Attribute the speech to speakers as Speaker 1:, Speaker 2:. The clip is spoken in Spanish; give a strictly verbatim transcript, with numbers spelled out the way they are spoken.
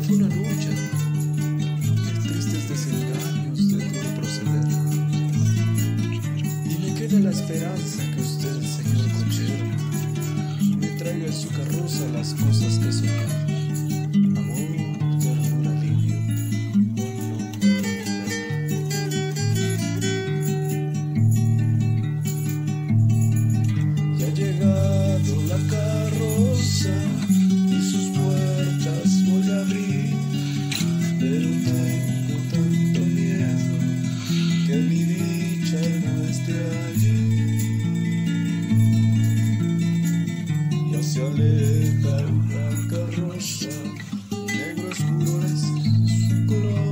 Speaker 1: fue una lucha de tristes desengaños, de duro proceder. Y me queda la esperanza que usted, señor cochero, me traiga en su carroza las cosas que soñar. Amor, ternura, alivio, ya ha llegado la carroza y sus puertas voy a abrir, pero tengo tanto miedo que mi dicha no esté allí. Ya se aleja la carroza, negro oscuro es su color.